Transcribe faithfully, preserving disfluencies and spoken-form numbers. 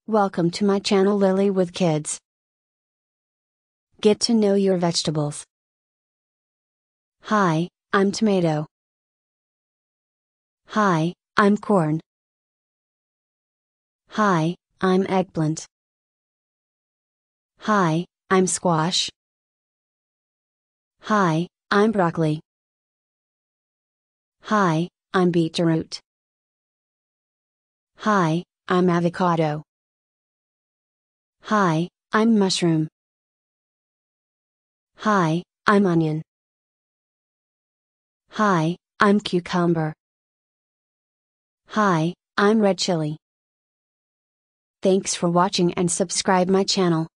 Welcome to my channel Lily with Kids. Get to know your vegetables. Hi, I'm tomato. Hi, I'm corn. Hi, I'm eggplant. Hi, I'm squash. Hi, I'm broccoli. Hi, I'm beetroot. Hi, I'm avocado. Hi, I'm mushroom. Hi, I'm onion. Hi, I'm cucumber. Hi, I'm red chili. Thanks for watching and subscribe my channel.